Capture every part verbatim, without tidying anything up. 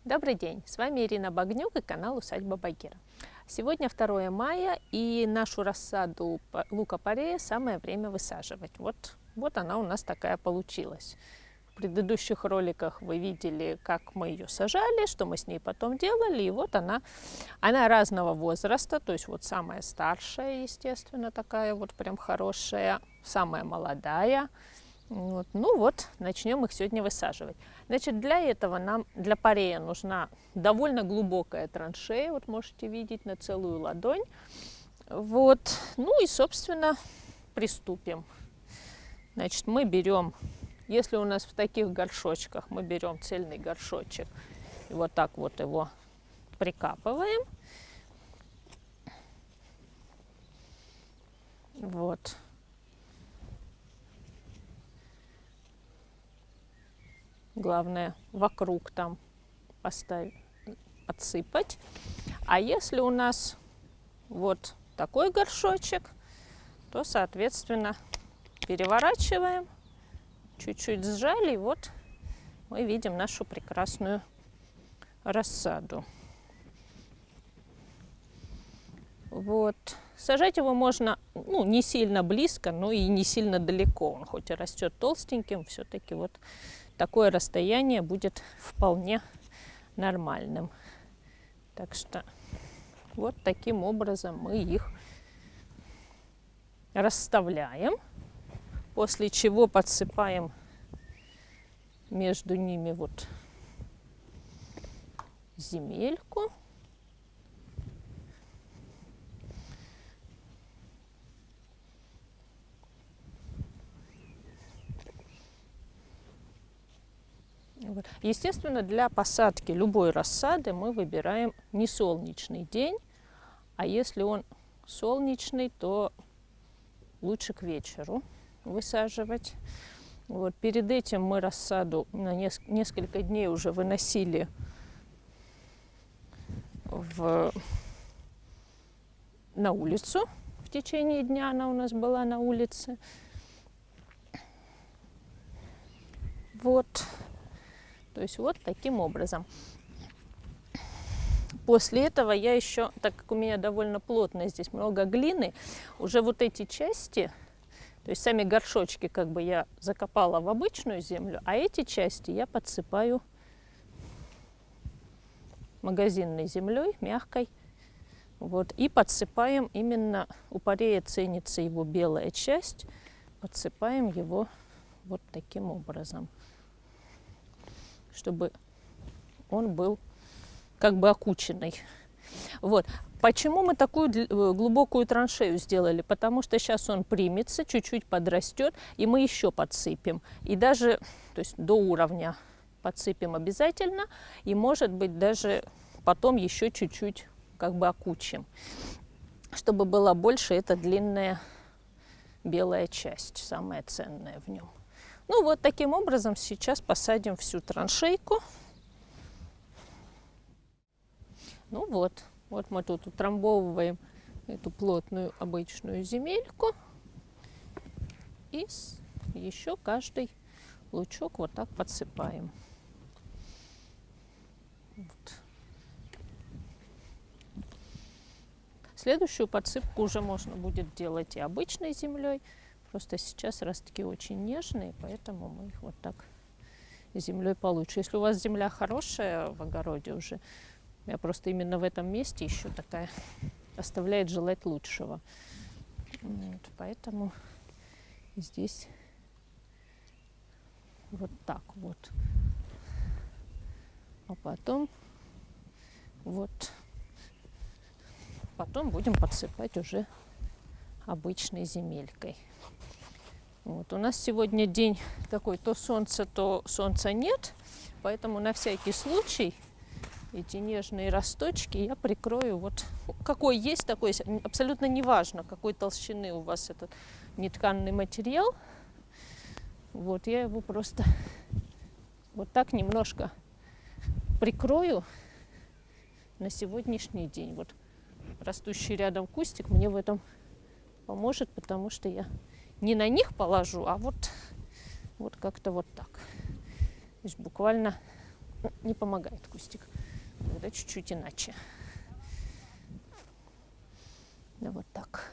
Добрый день, с вами Ирина Багнюк и канал Усадьба Багира. Сегодня второе мая, и нашу рассаду лука-порея самое время высаживать. Вот, вот она у нас такая получилась. В предыдущих роликах вы видели, как мы ее сажали, что мы с ней потом делали. И вот она, она разного возраста, то есть вот самая старшая, естественно, такая вот прям хорошая, самая молодая. Вот. Ну вот, начнем их сегодня высаживать. Значит, для этого нам, для порея нужна довольно глубокая траншея. Вот можете видеть на целую ладонь. Вот. Ну и, собственно, приступим. Значит, мы берем, если у нас в таких горшочках, мы берем цельный горшочек и вот так вот его прикапываем. Вот. Главное, вокруг там поставить, подсыпать. А если у нас вот такой горшочек, то, соответственно, переворачиваем, чуть-чуть сжали, и вот мы видим нашу прекрасную рассаду. Вот. Сажать его можно, ну, не сильно близко, но и не сильно далеко. Он хоть и растет толстеньким, все-таки вот такое расстояние будет вполне нормальным. Так что вот таким образом мы их расставляем, после чего подсыпаем между ними вот земельку. Естественно, для посадки любой рассады мы выбираем не солнечный день, а если он солнечный, то лучше к вечеру высаживать. Вот. Перед этим мы рассаду на несколько дней уже выносили в... на улицу. В течение дня она у нас была на улице. Вот. То есть вот таким образом. После этого я еще, так как у меня довольно плотно здесь много глины, уже вот эти части, то есть сами горшочки как бы я закопала в обычную землю, а эти части я подсыпаю магазинной землей, мягкой. Вот, и подсыпаем именно, у порея ценится его белая часть, подсыпаем его вот таким образом, чтобы он был как бы окученный. Вот. Почему мы такую глубокую траншею сделали? Потому что сейчас он примется, чуть-чуть подрастет, и мы еще подсыпем. И даже, то есть до уровня подсыпем обязательно, и может быть даже потом еще чуть-чуть как бы окучим, чтобы была больше эта длинная белая часть, самая ценная в нем. Ну вот таким образом сейчас посадим всю траншейку. Ну вот, вот мы тут утрамбовываем эту плотную обычную земельку. И еще каждый лучок вот так подсыпаем. Вот. Следующую подсыпку уже можно будет делать и обычной землей. Просто сейчас ростки очень нежные, поэтому мы их вот так землей получше. Если у вас земля хорошая в огороде уже, я просто именно в этом месте еще такая оставляет желать лучшего. Вот, поэтому здесь вот так вот. А потом вот, потом будем подсыпать уже обычной земелькой. Вот. У нас сегодня день такой, то солнце, то солнца нет, поэтому на всякий случай эти нежные росточки я прикрою вот какой есть такой, абсолютно неважно, какой толщины у вас этот нетканный материал. Вот я его просто вот так немножко прикрою на сегодняшний день. Вот растущий рядом кустик мне в этом поможет, потому что я не на них положу, а вот, вот как-то вот так. То есть буквально не помогает кустик. тогда чуть-чуть иначе. Да, вот так.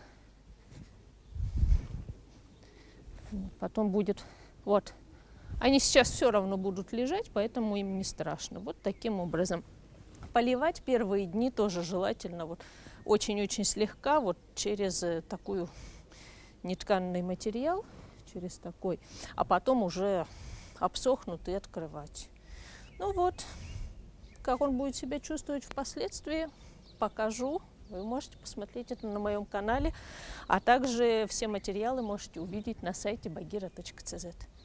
Потом будет, вот, они сейчас все равно будут лежать, поэтому им не страшно. Вот таким образом. Поливать первые дни тоже желательно вот очень-очень слегка, вот через такую нетканный материал, через такой, а потом уже обсохнут и открывать. Ну вот, как он будет себя чувствовать впоследствии, покажу. Вы можете посмотреть это на моем канале, а также все материалы можете увидеть на сайте багира точка цэ зет.